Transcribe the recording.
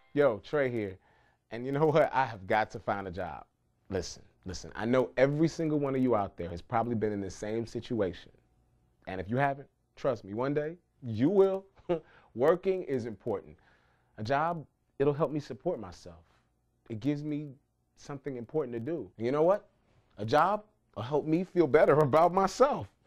Yo, Trey here. And you know what? I have got to find a job. Listen, I know every single one of you out there has probably been in the same situation. And if you haven't, trust me, one day you will. Working is important. A job, it'll help me support myself. It gives me something important to do. And you know what? A job will help me feel better about myself.